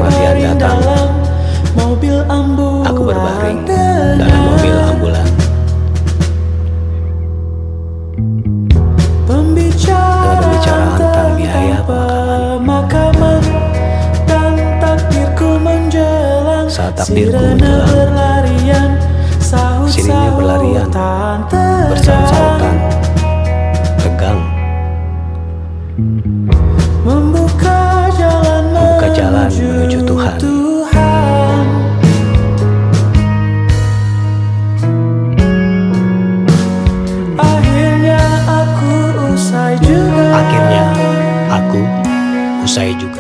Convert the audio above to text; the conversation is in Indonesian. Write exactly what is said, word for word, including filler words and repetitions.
kematian datang, aku berbaring dalam mobil ambulan. Dengan pembicaraan tentang biaya pemakaman, saat takdirku menjelang, sirine berlarian bersaut-sautan, tegang, membuka jalan menuju Tuhan. Akhirnya aku usai juga.